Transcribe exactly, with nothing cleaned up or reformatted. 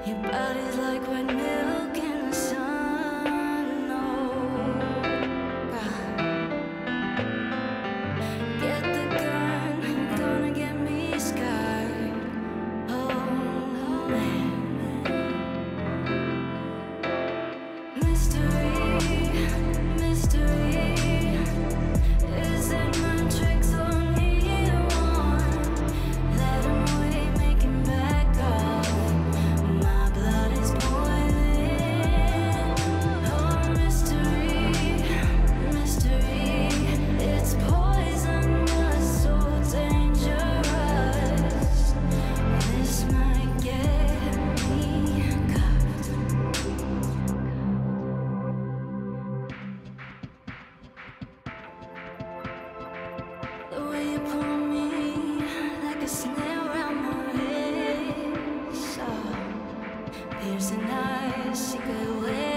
Your body's like white milk in the sun. Oh, God. Get the gun, you're gonna get me scarred. Oh, man. Mystery, mystery. Is it my tricks on either one? Let 'em away, make him back off. My blood is boiling. Oh, mystery, mystery. It's poison, but so dangerous. This might get me cuffed. The way you pull me like a snare around my wrist, oh, piercing eyes, secret ways.